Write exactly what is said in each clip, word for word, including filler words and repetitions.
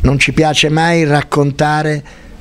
non ci piace mai raccontare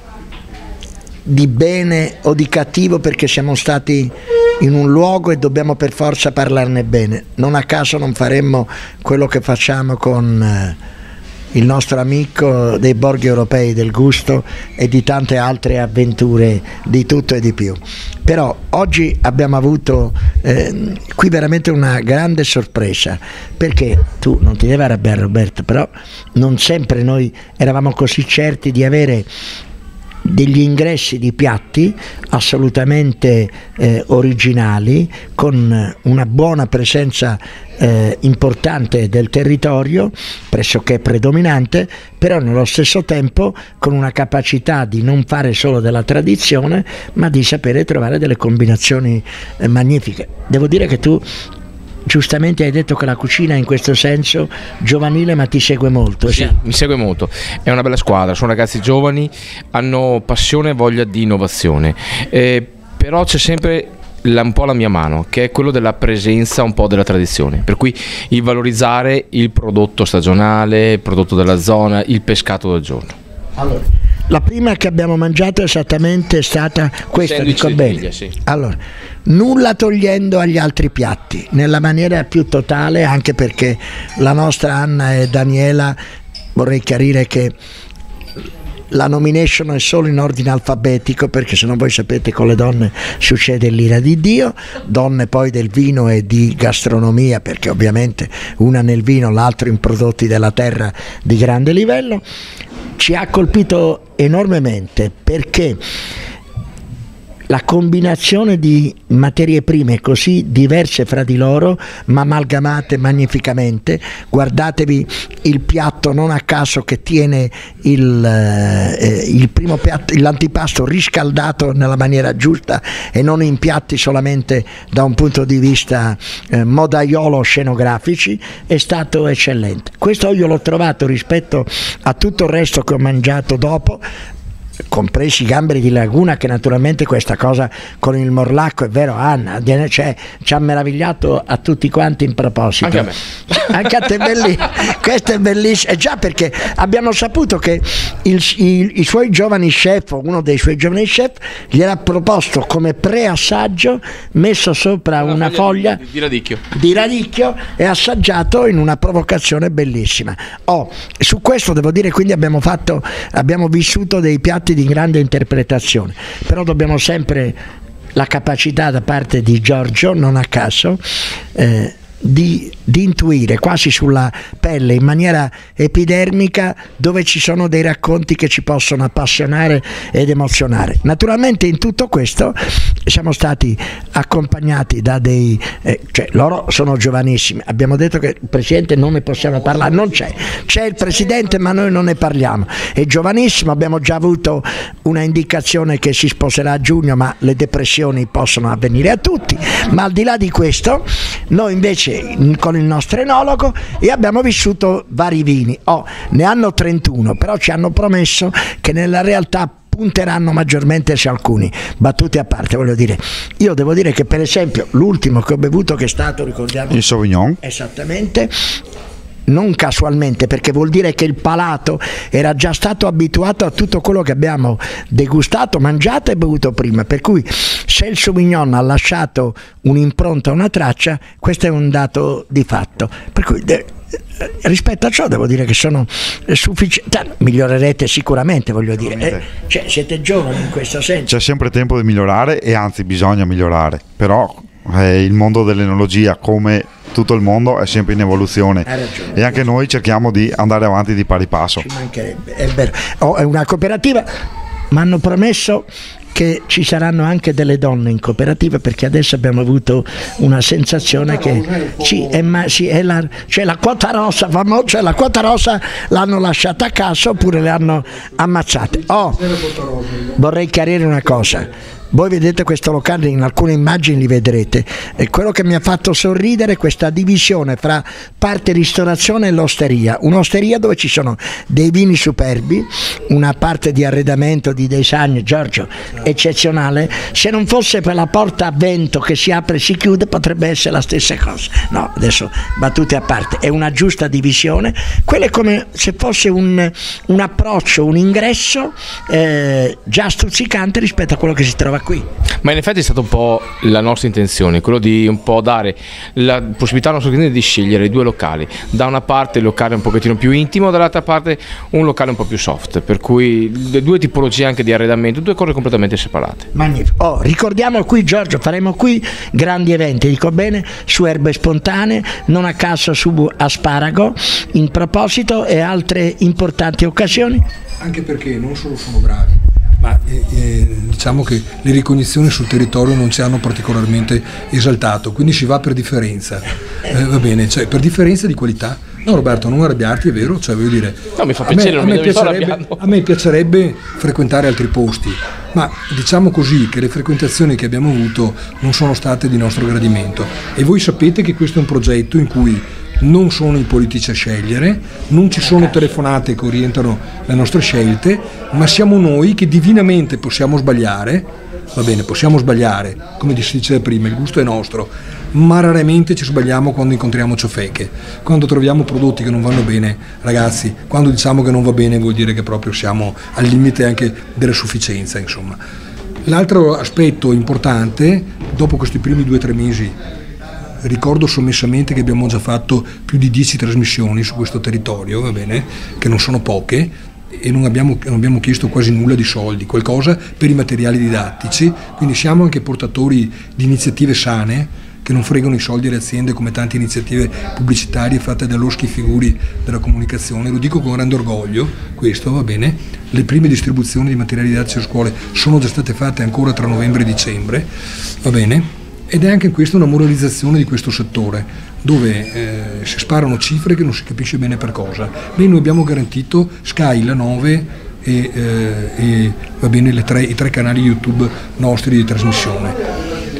di bene o di cattivo perché siamo stati in un luogo e dobbiamo per forza parlarne bene. Non a caso non faremmo quello che facciamo con eh, il nostro amico dei borghi europei del gusto e di tante altre avventure di tutto e di più. Però oggi abbiamo avuto eh, qui veramente una grande sorpresa, perché tu non ti devi arrabbiare, Roberto, però non sempre noi eravamo così certi di avere degli ingressi di piatti assolutamente eh, originali, con una buona presenza eh, importante del territorio, pressoché predominante, però nello stesso tempo con una capacità di non fare solo della tradizione, ma di sapere trovare delle combinazioni eh, magnifiche. Devo dire che tu giustamente hai detto che la cucina è in questo senso giovanile, ma ti segue molto. Sì, mi segue molto, è una bella squadra, sono ragazzi giovani, hanno passione e voglia di innovazione, eh, però c'è sempre la, un po' la mia mano, che è quello della presenza un po' della tradizione, per cui il valorizzare il prodotto stagionale, il prodotto della zona, il pescato del giorno. Allora, la prima che abbiamo mangiato esattamente è stata questa, dico bene. Figlia, sì. Allora, nulla togliendo agli altri piatti, nella maniera più totale, anche perché la nostra Anna e Daniela, vorrei chiarire che la nomination è solo in ordine alfabetico, perché se non voi sapete con le donne succede l'ira di Dio, donne poi del vino e di gastronomia, perché ovviamente una nel vino, l'altro in prodotti della terra di grande livello. Ci ha colpito enormemente perché la combinazione di materie prime così diverse fra di loro, ma amalgamate magnificamente. Guardatevi il piatto, non a caso, che tiene il, eh, il primo piatto, l'antipasto riscaldato nella maniera giusta e non in piatti solamente da un punto di vista eh, modaiolo scenografici. È stato eccellente. Questo io l'ho trovato, rispetto a tutto il resto che ho mangiato dopo, compresi i gamberi di laguna, che naturalmente questa cosa con il morlacco, è vero Anna, cioè, ci ha meravigliato a tutti quanti in proposito. Anche a me. Anche a te, bellissimo. Questo è bellissimo, è già perché abbiamo saputo che il, il, i suoi giovani chef, uno dei suoi giovani chef, gli era proposto come pre-assaggio, messo sopra una, una foglia, foglia di, di radicchio di radicchio e assaggiato in una provocazione bellissima. Oh, su questo devo dire, quindi abbiamo fatto, abbiamo vissuto dei piatti di grande interpretazione, però dobbiamo sempre la capacità da parte di Giorgio, non a caso, eh, di, di intuire quasi sulla pelle, in maniera epidermica, dove ci sono dei racconti che ci possono appassionare ed emozionare. Naturalmente in tutto questo siamo stati accompagnati da dei eh, cioè loro sono giovanissimi, abbiamo detto che il presidente non ne possiamo parlare, non c'è, c'è il presidente ma noi non ne parliamo, è giovanissimo, abbiamo già avuto una indicazione che si sposerà a giugno, ma le depressioni possono avvenire a tutti. Ma al di là di questo, noi invece con il nostro enologo e abbiamo vissuto vari vini. Oh, ne hanno trentuno, però ci hanno promesso che nella realtà punteranno maggiormente su alcuni. Battute a parte, voglio dire, io devo dire che per esempio l'ultimo che ho bevuto, che è stato, ricordiamo, il Sauvignon, esattamente, non casualmente, perché vuol dire che il palato era già stato abituato a tutto quello che abbiamo degustato, mangiato e bevuto prima, per cui se il Sauvignon ha lasciato un'impronta, una traccia, questo è un dato di fatto, per cui de- rispetto a ciò devo dire che sono sufficienti. Migliorerete sicuramente, voglio dire, eh, cioè, siete giovani in questo senso, c'è sempre tempo di migliorare e anzi bisogna migliorare, però eh, il mondo dell'enologia, come tutto il mondo, è sempre in evoluzione. Hai ragione, e anche noi cerchiamo di andare avanti di pari passo. Ci mancherebbe, è vero. Oh, è una cooperativa, ma hanno promesso che ci saranno anche delle donne in cooperativa, perché adesso abbiamo avuto una sensazione che sì, è, ma, sì, è la, cioè la quota rossa, famo, cioè la quota rossa l'hanno lasciata a casa oppure le hanno ammazzate. Oh, vorrei chiarire una cosa. voi vedete questo locale, in alcune immagini li vedrete, e quello che mi ha fatto sorridere è questa divisione fra parte ristorazione e l'osteria, un'osteria dove ci sono dei vini superbi, una parte di arredamento, di design, Giorgio, eccezionale. Se non fosse per la porta a vento che si apre e si chiude potrebbe essere la stessa cosa. No, adesso battute a parte, è una giusta divisione. Quello è come se fosse un, un approccio, un ingresso eh, già stuzzicante rispetto a quello che si trova qui. Ma in effetti è stata un po' la nostra intenzione, quello di un po' dare la possibilità al nostro cliente di scegliere i due locali, da una parte il locale un pochettino più intimo, dall'altra parte un locale un po' più soft, per cui le due tipologie anche di arredamento, due cose completamente separate. Magnifico. Oh, ricordiamo qui, Giorgio, faremo qui grandi eventi, dico bene, su erbe spontanee, non a caso su asparago, in proposito, e altre importanti occasioni. Anche perché non solo sono bravi, ma eh, eh, diciamo che le ricognizioni sul territorio non ci hanno particolarmente esaltato, quindi si va per differenza, eh, va bene, cioè per differenza di qualità. No Roberto, non arrabbiarti, è vero, cioè voglio dire, no, mi fa piacere, a me, a, me piacerebbe, a me piacerebbe frequentare altri posti, ma diciamo così che le frequentazioni che abbiamo avuto non sono state di nostro gradimento, e voi sapete che questo è un progetto in cui non sono i politici a scegliere, non ci sono telefonate che orientano le nostre scelte, ma siamo noi che divinamente possiamo sbagliare, va bene, possiamo sbagliare, come si diceva prima, il gusto è nostro, ma raramente ci sbagliamo quando incontriamo ciofeche, quando troviamo prodotti che non vanno bene. Ragazzi, quando diciamo che non va bene vuol dire che proprio siamo al limite anche della sufficienza, insomma. L'altro aspetto importante, dopo questi primi due o tre mesi, ricordo sommessamente che abbiamo già fatto più di dieci trasmissioni su questo territorio, va bene, che non sono poche, e non abbiamo, non abbiamo chiesto quasi nulla di soldi, qualcosa per i materiali didattici, quindi siamo anche portatori di iniziative sane che non fregano i soldi alle aziende, come tante iniziative pubblicitarie fatte da loschi figuri della comunicazione. Lo dico con grande orgoglio, questo va bene. Le prime distribuzioni di materiali didattici a scuole sono già state fatte ancora tra novembre e dicembre, va bene. Ed è anche questa una moralizzazione di questo settore, dove eh, si sparano cifre che non si capisce bene per cosa. Beh, noi abbiamo garantito Sky, la nove e, eh, e va bene, le tre, i tre canali YouTube nostri di trasmissione.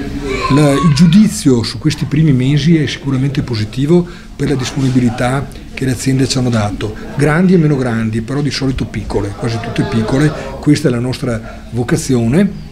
La, il giudizio su questi primi mesi è sicuramente positivo per la disponibilità che le aziende ci hanno dato, grandi e meno grandi, però di solito piccole, quasi tutte piccole. Questa è la nostra vocazione.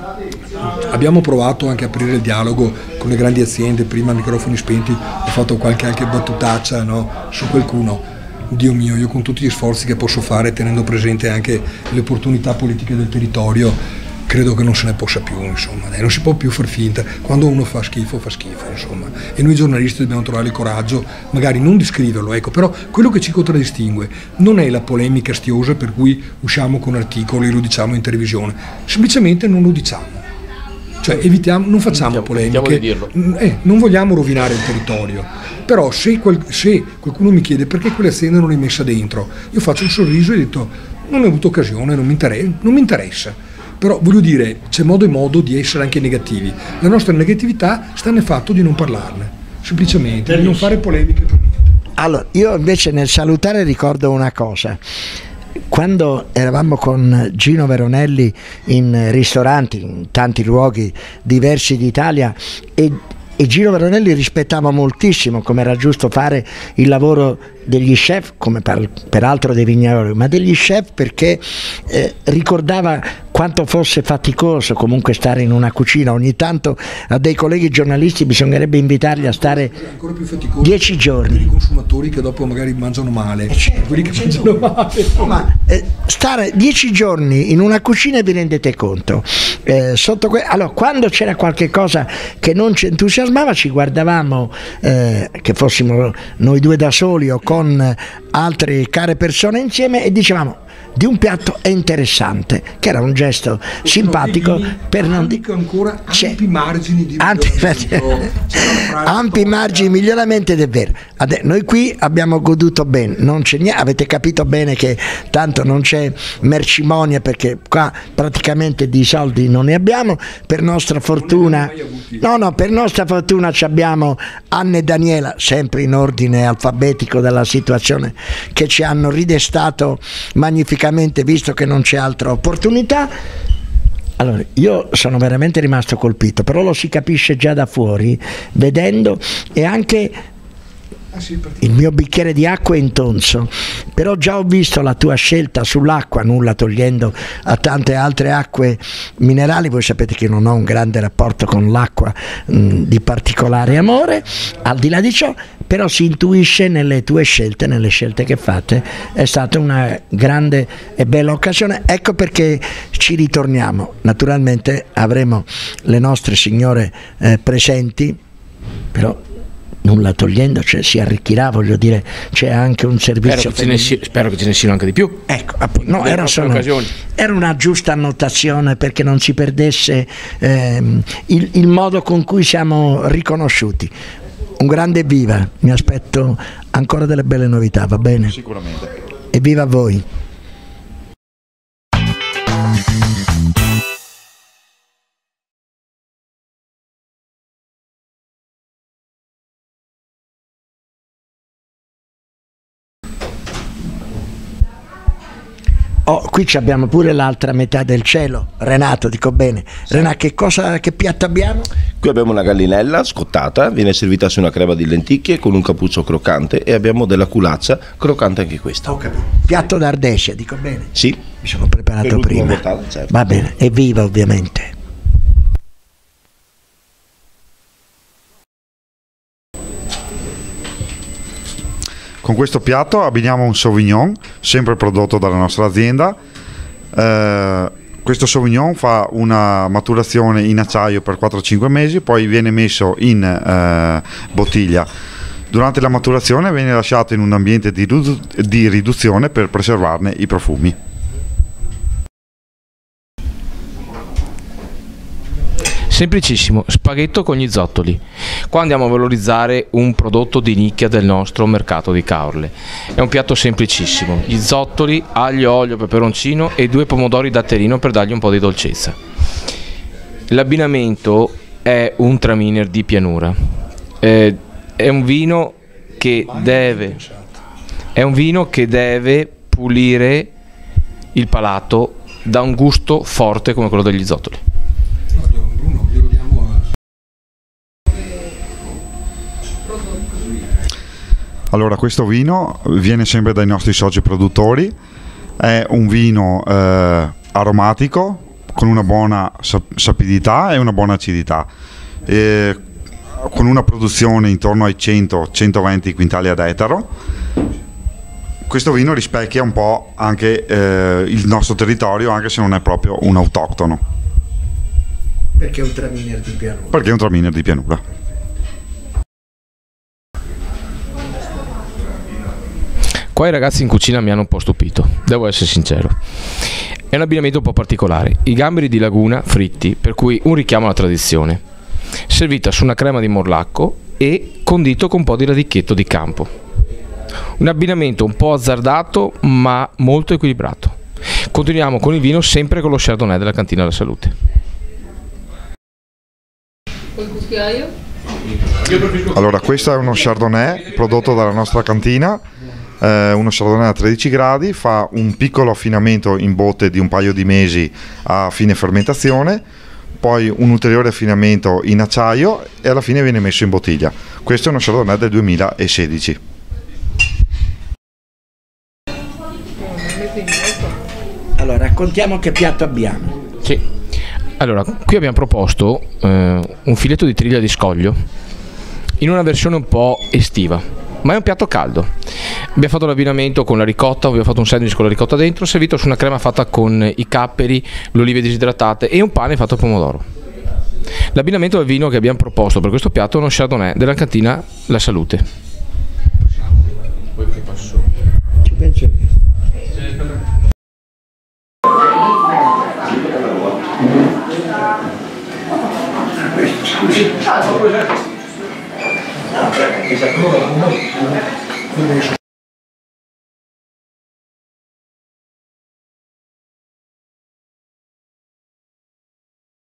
Abbiamo provato anche a aprire il dialogo con le grandi aziende, prima a microfoni spenti ho fatto qualche anche battutaccia, no, su qualcuno. Dio mio, io con tutti gli sforzi che posso fare, tenendo presente anche le opportunità politiche del territorio, credo che non se ne possa più, insomma, non si può più far finta. Quando uno fa schifo, fa schifo, insomma. E noi giornalisti dobbiamo trovare il coraggio, magari non di scriverlo, ecco, però quello che ci contraddistingue non è la polemica astiosa per cui usciamo con articoli e lo diciamo in televisione, semplicemente non lo diciamo. Cioè evitiamo, non facciamo polemiche, eh, non vogliamo rovinare il territorio, però se, qual, se qualcuno mi chiede perché quell'azienda non è messa dentro, io faccio un sorriso e dico non ho avuto occasione, non mi interessa, non mi interessa. Però voglio dire, c'è modo e modo di essere anche negativi. La nostra negatività sta nel fatto di non parlarne, semplicemente, di non fare polemiche per niente. Allora, io invece nel salutare ricordo una cosa. Quando eravamo con Gino Veronelli in ristoranti, in tanti luoghi diversi d'Italia, e, e Gino Veronelli rispettava moltissimo, come era giusto fare, il lavoro degli chef, come per, peraltro dei vignaioli, ma degli chef, perché eh, ricordava quanto fosse faticoso comunque stare in una cucina. Ogni tanto a dei colleghi giornalisti bisognerebbe invitarli a stare ancora più faticoso dieci giorni. Per i consumatori che dopo magari mangiano male, certo, quelli che mangiano male. Ma eh, stare dieci giorni in una cucina, vi rendete conto? Eh, sotto que- allora, quando c'era qualche cosa che non ci entusiasmava, ci guardavamo, eh, che fossimo noi due da soli o con altre care persone insieme, e dicevamo di un piatto è interessante, che era un gesto simpatico, per non dire ancora ampi margini di ampi, ampi margini di miglioramento, ed è vero. Adè, noi qui abbiamo goduto bene, non c'è niente, avete capito bene che tanto non c'è mercimonia, perché qua praticamente di soldi non ne abbiamo, per nostra fortuna no no per nostra fortuna ci abbiamo Anna e Daniela, sempre in ordine alfabetico della situazione, che ci hanno ridestato magnificamente, visto che non c'è altra opportunità. Allora, io sono veramente rimasto colpito, però lo si capisce già da fuori, vedendo, e anche il mio bicchiere di acqua è intonso, però già ho visto la tua scelta sull'acqua, nulla togliendo a tante altre acque minerali. Voi sapete che non ho un grande rapporto con l'acqua mh, di particolare amore, al di là di ciò, però si intuisce nelle tue scelte, nelle scelte che fate. È stata una grande e bella occasione, ecco perché ci ritorniamo. Naturalmente avremo le nostre signore eh, presenti, però nulla togliendo, cioè si arricchirà, voglio dire, c'è anche un servizio. Spero che, ce ne, si, spero che ce ne siano anche di più. Ecco, appunto, no, era, solo, era una giusta annotazione perché non si perdesse ehm, il, il modo con cui siamo riconosciuti. Un grande evviva, mi aspetto ancora delle belle novità, va bene? Sicuramente. Evviva a voi! Oh, qui abbiamo pure l'altra metà del cielo. Renato, dico bene. Sì. Renato, che cosa, che piatto abbiamo? Qui abbiamo una gallinella scottata, viene servita su una crema di lenticchie con un cappuccio croccante, e abbiamo della culaccia croccante anche questa. Ho capito. Piatto d'Ardescia, dico bene? Sì. Mi sono preparato prima. Mortale, certo. Va bene, evviva ovviamente. Con questo piatto abbiniamo un Sauvignon, sempre prodotto dalla nostra azienda. Eh, questo Sauvignon fa una maturazione in acciaio per quattro cinque mesi, poi viene messo in eh, bottiglia. Durante la maturazione viene lasciato in un ambiente di, di riduzione per preservarne i profumi. Semplicissimo, spaghetto con gli zottoli. Qua andiamo a valorizzare un prodotto di nicchia del nostro mercato di Caorle. È un piatto semplicissimo, gli zottoli, aglio, olio, peperoncino e due pomodori datterino per dargli un po' di dolcezza. L'abbinamento è un Traminer di pianura. Eh, è un vino che deve è un vino che deve pulire il palato da un gusto forte come quello degli zottoli. Allora, questo vino viene sempre dai nostri soci produttori, è un vino eh, aromatico con una buona sapidità e una buona acidità, e con una produzione intorno ai cento centoventi quintali ad ettaro. Questo vino rispecchia un po' anche eh, il nostro territorio, anche se non è proprio un autoctono. Perché è un Traminer di pianura? Perché è un Traminer di pianura. Qua i ragazzi in cucina mi hanno un po' stupito, devo essere sincero. È un abbinamento un po' particolare, i gamberi di laguna fritti, per cui un richiamo alla tradizione, servita su una crema di morlacco e condito con un po' di radicchietto di campo. Un abbinamento un po' azzardato ma molto equilibrato. Continuiamo con il vino sempre con lo Chardonnay della Cantina della Salute. Col cucchiaio? Allora, questo è uno Chardonnay prodotto dalla nostra cantina. Eh, uno Chardonnay a tredici gradi, fa un piccolo affinamento in botte di un paio di mesi a fine fermentazione, poi un ulteriore affinamento in acciaio e alla fine viene messo in bottiglia. Questo è uno Chardonnay del duemilasedici. Allora, raccontiamo che piatto abbiamo. Sì. Allora, qui abbiamo proposto eh, un filetto di triglia di scoglio in una versione un po' estiva, ma è un piatto caldo. Abbiamo fatto l'abbinamento con la ricotta, abbiamo fatto un sandwich con la ricotta dentro, servito su una crema fatta con i capperi, le olive disidratate e un pane fatto al pomodoro. L'abbinamento del vino che abbiamo proposto per questo piatto è uno Chardonnay della Cantina La Salute. Ci penso io. Scusi.